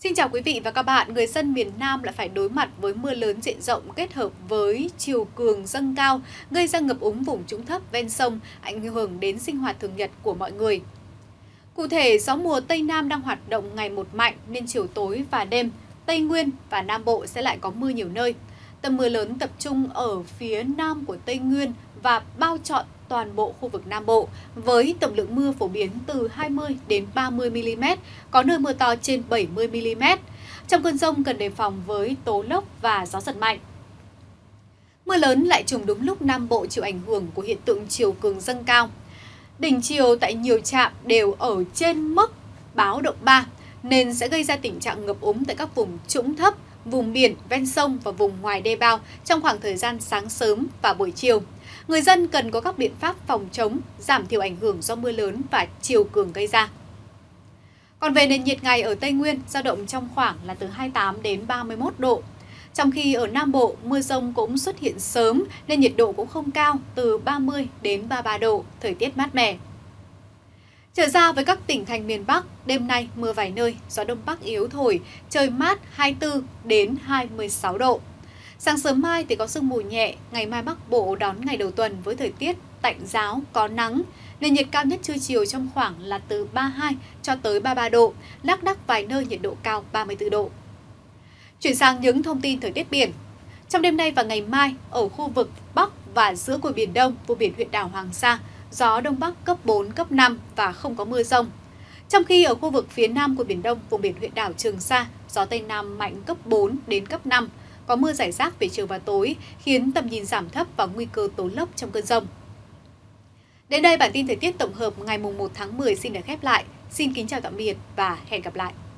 Xin chào quý vị và các bạn. Người dân miền Nam lại phải đối mặt với mưa lớn diện rộng kết hợp với chiều cường dâng cao, gây ra ngập úng vùng trũng thấp ven sông, ảnh hưởng đến sinh hoạt thường nhật của mọi người. Cụ thể, gió mùa Tây Nam đang hoạt động ngày một mạnh nên chiều tối và đêm, Tây Nguyên và Nam Bộ sẽ lại có mưa nhiều nơi. Tâm mưa lớn tập trung ở phía nam của Tây Nguyên và bao trọn toàn bộ khu vực Nam Bộ, với tổng lượng mưa phổ biến từ 20 đến 30 mm, có nơi mưa to trên 70 mm. Trong cơn dông cần đề phòng với tố lốc và gió giật mạnh. Mưa lớn lại trùng đúng lúc Nam Bộ chịu ảnh hưởng của hiện tượng chiều cường dâng cao. Đỉnh chiều tại nhiều trạm đều ở trên mức báo động 3, nên sẽ gây ra tình trạng ngập úng tại các vùng trũng thấp, vùng biển, ven sông và vùng ngoài đê bao trong khoảng thời gian sáng sớm và buổi chiều. Người dân cần có các biện pháp phòng chống, giảm thiểu ảnh hưởng do mưa lớn và chiều cường gây ra. Còn về nền nhiệt ngày ở Tây Nguyên, dao động trong khoảng là từ 28 đến 31 độ. Trong khi ở Nam Bộ, mưa dông cũng xuất hiện sớm nên nhiệt độ cũng không cao, từ 30 đến 33 độ, thời tiết mát mẻ. Trở ra với các tỉnh thành miền Bắc, đêm nay mưa vài nơi, gió Đông Bắc yếu thổi, trời mát 24 đến 26 độ. Sáng sớm mai thì có sương mù nhẹ, ngày mai Bắc Bộ đón ngày đầu tuần với thời tiết tạnh ráo, có nắng. Nền nhiệt cao nhất trưa chiều trong khoảng là từ 32 cho tới 33 độ, lác đác vài nơi nhiệt độ cao 34 độ. Chuyển sang những thông tin thời tiết biển. Trong đêm nay và ngày mai, ở khu vực Bắc và giữa của Biển Đông, vùng biển huyện đảo Hoàng Sa, gió Đông Bắc cấp 4, cấp 5 và không có mưa dông. Trong khi ở khu vực phía Nam của Biển Đông, vùng biển huyện đảo Trường Sa, gió Tây Nam mạnh cấp 4 đến cấp 5, có mưa rải rác về chiều và tối, khiến tầm nhìn giảm thấp và nguy cơ tố lốc trong cơn dông. Đến đây bản tin thời tiết tổng hợp ngày 1 tháng 10 xin được khép lại. Xin kính chào tạm biệt và hẹn gặp lại.